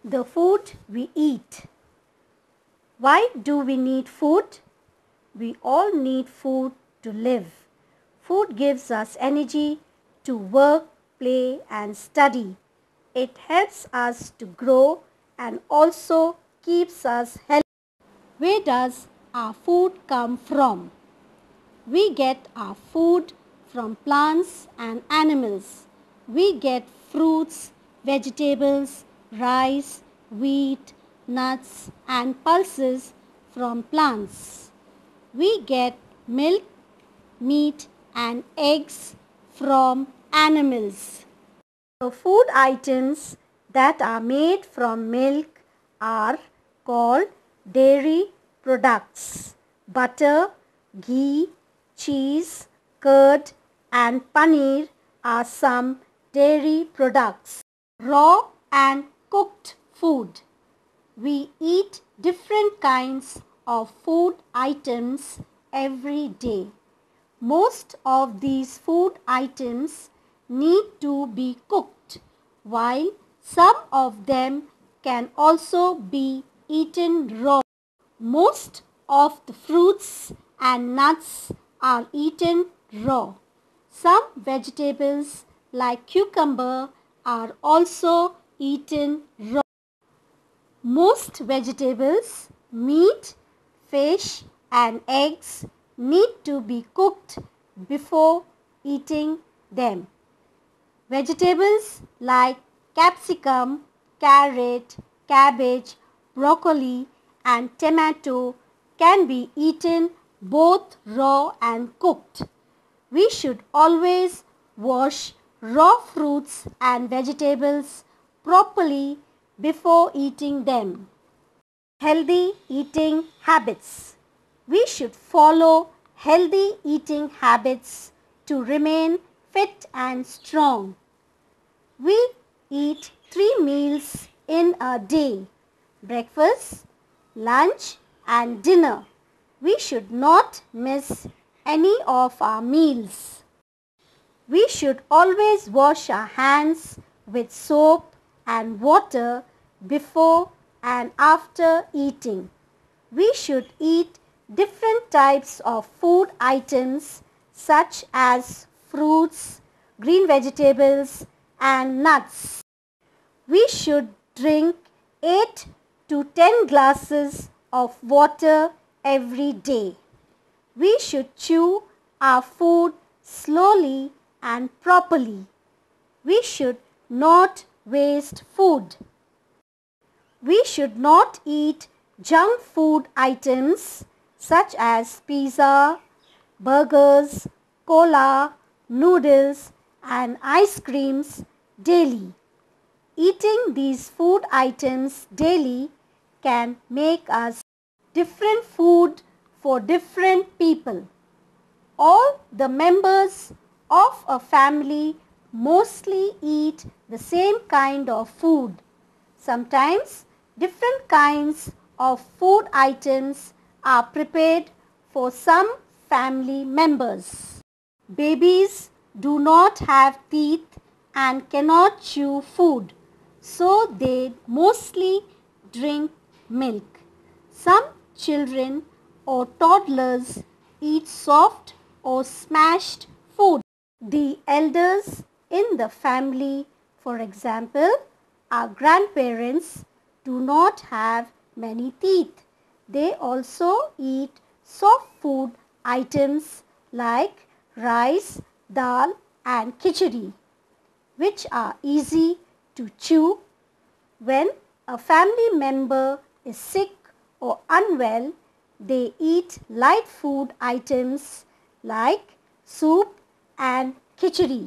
The food we eat. Why do we need food? We all need food to live. Food gives us energy to work, play and study. It helps us to grow and also keeps us healthy. Where does our food come from? We get our food from plants and animals. We get fruits, vegetables, rice, wheat, nuts and pulses from plants. We get milk, meat and eggs from animals. The food items that are made from milk are called dairy products. Butter, ghee, cheese, curd and paneer are some dairy products. Raw and cooked food. We eat different kinds of food items every day. Most of these food items need to be cooked, while some of them can also be eaten raw. Most of the fruits and nuts are eaten raw. Some vegetables like cucumber are also eaten raw. Most vegetables, meat, fish and eggs need to be cooked before eating them. Vegetables like capsicum, carrot, cabbage, broccoli and tomato can be eaten both raw and cooked. We should always wash raw fruits and vegetables properly before eating them. Healthy eating habits. We should follow healthy eating habits to remain fit and strong. We eat 3 meals in a day: breakfast, lunch and dinner. We should not miss any of our meals. We should always wash our hands with soap and water before and after eating. We should eat different types of food items such as fruits, green vegetables and nuts. We should drink 8 to 10 glasses of water every day. We should chew our food slowly and properly. We should not waste food. We should not eat junk food items such as pizza, burgers, cola, noodles and ice creams daily. Eating these food items daily can make us different food for different people. All the members of a family mostly eat the same kind of food. Sometimes different kinds of food items are prepared for some family members. Babies do not have teeth and cannot chew food, so they mostly drink milk. Some children or toddlers eat soft or smashed food. The elders in the family, for example, our grandparents, do not have many teeth. They also eat soft food items like rice, dal and khichdi, which are easy to chew. When a family member is sick or unwell, they eat light food items like soup and khichdi.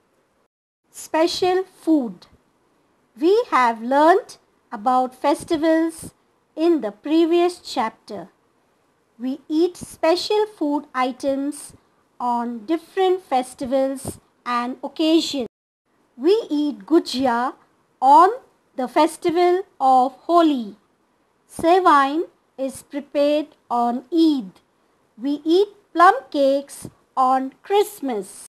Special food. We have learnt about festivals in the previous chapter. We eat special food items on different festivals and occasions. We eat gujia on the festival of Holi. Sevain is prepared on Eid. We eat plum cakes on Christmas.